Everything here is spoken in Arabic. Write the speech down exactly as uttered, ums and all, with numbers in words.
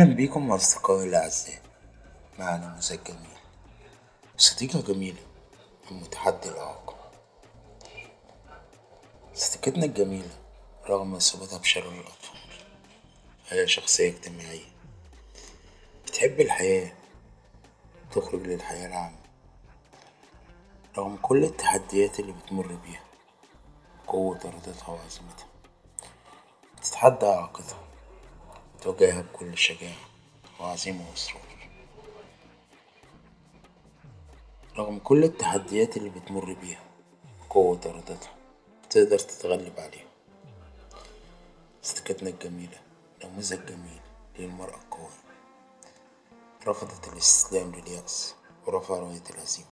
أهلا بيكم أصدقائي الأعزاء مع نموذج جميل. صديقة جميلة من متحدي الإعاقة. صديقتنا الجميلة رغم إصابتها بشلل الأطفال هي شخصية اجتماعية بتحب الحياة، تخرج للحياة العامة رغم كل التحديات اللي بتمر بيها. قوة إرادتها وعزيمتها تتحدى إعاقتها، تواجهها بكل شجاعة وعزيمة وإصرار. رغم كل التحديات اللي بتمر بيها قوة إرادتها تقدر تتغلب عليها. صديقتنا الجميلة نموذج جميل للمرأة القوية، رفضت الاستسلام لليأس ورفع راية الهزيمة.